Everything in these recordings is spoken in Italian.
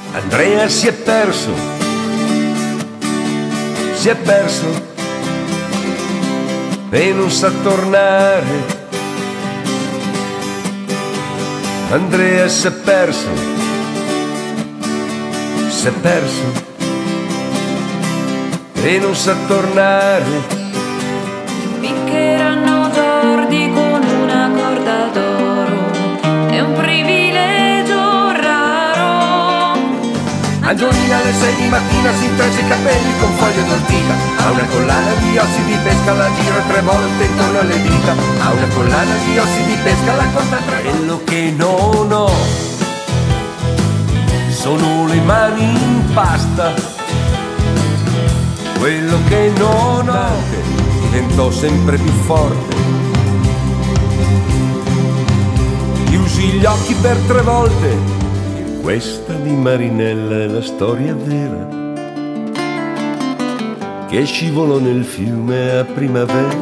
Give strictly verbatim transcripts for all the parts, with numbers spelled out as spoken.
Andrea si è perso, si è perso e non sa tornare. Andrea si è perso, si è perso e non sa tornare. Finché erano tordi con una corda d'oro, è un privilegio raro. Angiolina alle sei di mattina si intreccia i capelli con foglie d'ortica, ha una collana di ossi di pesca, la gira tre volte intorno alle dita, ha una collana di ossi di pesca, la conta tre volte. Quello che non ho sono le mani in pasta, quello che non ho diventò sempre più forte. Chiusi gli occhi per tre volte. Questa di Marinella è la storia vera, che scivolò nel fiume a primavera,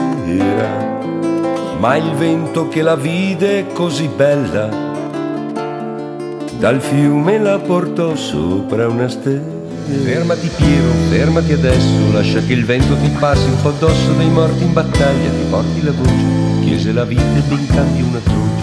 ma il vento che la vide così bella dal fiume la portò sopra una stella. Fermati Piero, fermati adesso, lascia che il vento ti passi un po' addosso, dei morti in battaglia ti porti la voce, chiese la vita ed in cambio una croce.